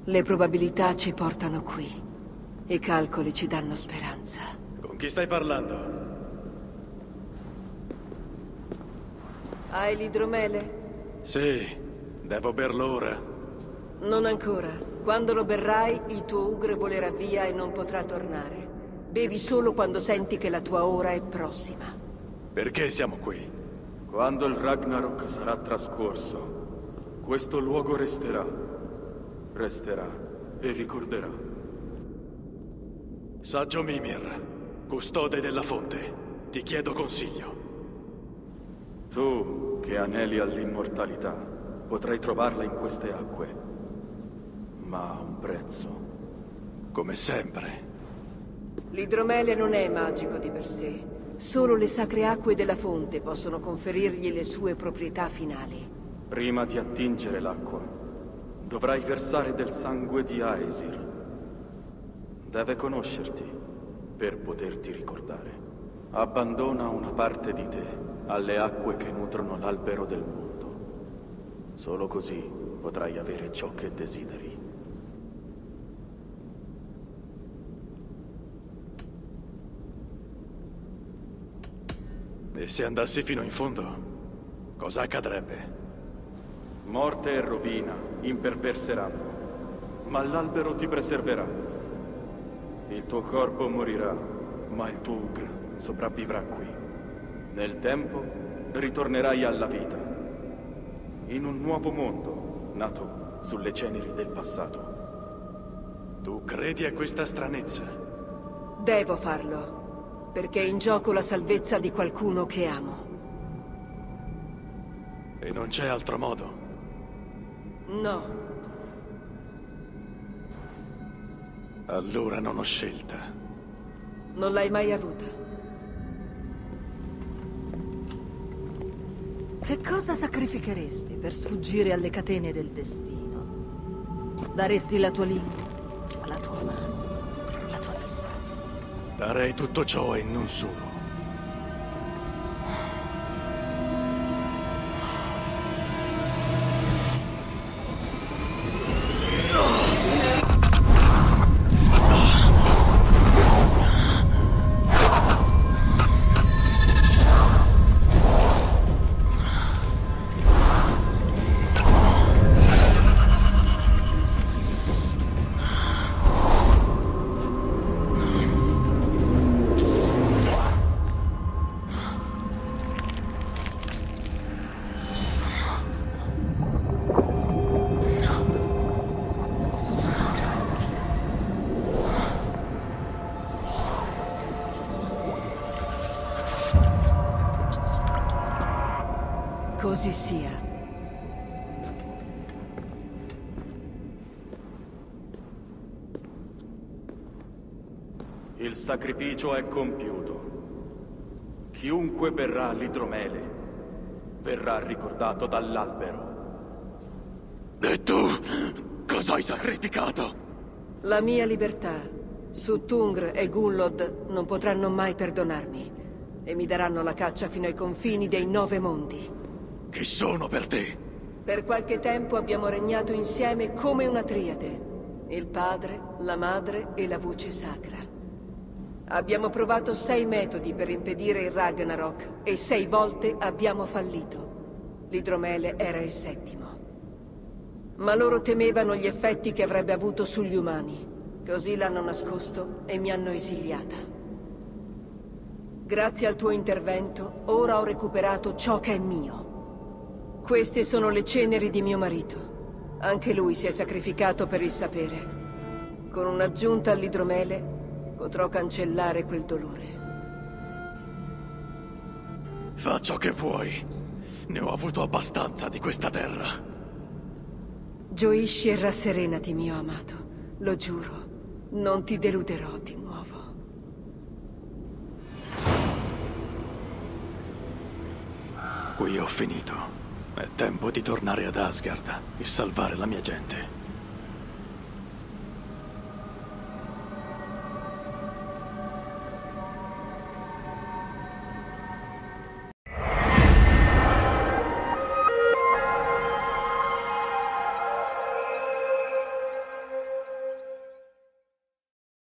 Le probabilità ci portano qui. I calcoli ci danno speranza. Con chi stai parlando? Hai l'idromele? Sì, devo berlo ora. Non ancora. Quando lo berrai, il tuo Ugre volerà via e non potrà tornare. Bevi solo quando senti che la tua ora è prossima. Perché siamo qui? Quando il Ragnarok sarà trascorso, questo luogo resterà. Resterà e ricorderà. Saggio Mimir, custode della fonte, ti chiedo consiglio. Tu, che aneli all'immortalità, potrai trovarla in queste acque. Ma a un prezzo. Come sempre. L'idromele non è magico di per sé. Solo le sacre acque della fonte possono conferirgli le sue proprietà finali. Prima di attingere l'acqua, dovrai versare del sangue di Aesir. Deve conoscerti per poterti ricordare. Abbandona una parte di te alle acque che nutrono l'albero del mondo. Solo così potrai avere ciò che desideri. E se andassi fino in fondo, cosa accadrebbe? Morte e rovina imperverseranno, ma l'albero ti preserverà. Il tuo corpo morirà, ma il tuo Ugr sopravvivrà qui. Nel tempo ritornerai alla vita, in un nuovo mondo nato sulle ceneri del passato. Tu credi a questa stranezza? Devo farlo. Perché è in gioco la salvezza di qualcuno che amo. E non c'è altro modo? No. Allora non ho scelta. Non l'hai mai avuta. Che cosa sacrificheresti per sfuggire alle catene del destino? Daresti la tua lingua, la tua mano, la tua vista? Darei tutto ciò e non solo. Così sia. Il sacrificio è compiuto. Chiunque berrà l'idromele verrà ricordato dall'albero. E tu? Cosa hai sacrificato? La mia libertà. Suttungr e Gunnlod non potranno mai perdonarmi. E mi daranno la caccia fino ai confini dei 9 mondi. Chi sono per te? Per qualche tempo abbiamo regnato insieme come una triade. Il padre, la madre e la voce sacra. Abbiamo provato 6 metodi per impedire il Ragnarok e 6 volte abbiamo fallito. L'idromele era il 7º. Ma loro temevano gli effetti che avrebbe avuto sugli umani. Così l'hanno nascosto e mi hanno esiliata. Grazie al tuo intervento, ora ho recuperato ciò che è mio. Queste sono le ceneri di mio marito. Anche lui si è sacrificato per il sapere. Con un'aggiunta all'idromele potrò cancellare quel dolore. Fa ciò che vuoi. Ne ho avuto abbastanza di questa terra. Gioisci e rasserenati, mio amato. Lo giuro, non ti deluderò di nuovo. Qui ho finito. È tempo di tornare ad Asgard e salvare la mia gente.